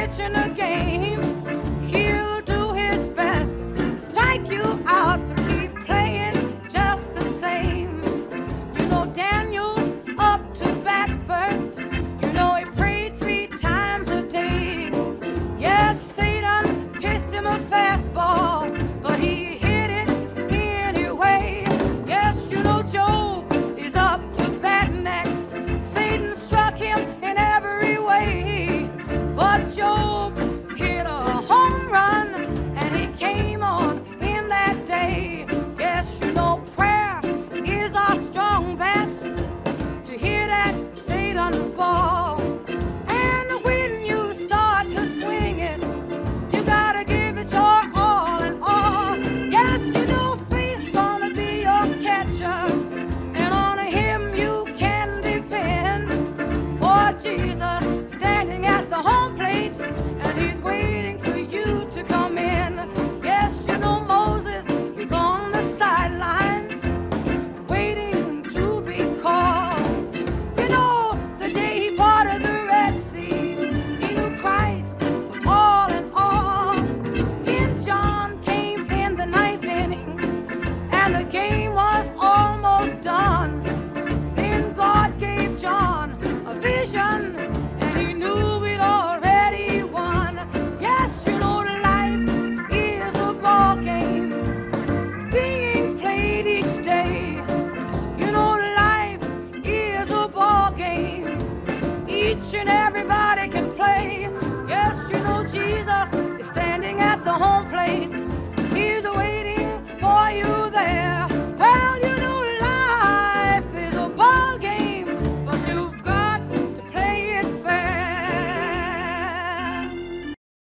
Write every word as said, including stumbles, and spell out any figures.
pitching a game. He'll do his best to strike you out, but keep playing just the same. You know Daniel's up to bat first. You know he prayed three times a day. Yes, Satan pitched him a fastball, but he hit it anyway. Yes, you know Job is up to bat next. Satan struck him in every way, but Job hit a home run and he came on in that day. Yes, you know prayer is our strong bat to hit at Satan's ball. And when you start to swing it, you gotta give it your all and all. Yes, you know faith's gonna be your catcher, and on him you can depend. For Jesus standing at the home plate, and he's waiting for you to come in. Yes, you know Moses is on the sidelines, waiting to be called. You know the day he parted the Red Sea, he knew Christ was all in all. Then John came in the ninth inning, and the game was almost done. Then God gave John a vision, and he knew we'd already won. Yes, you know life is a ball game being played each day. You know life is a ball game each and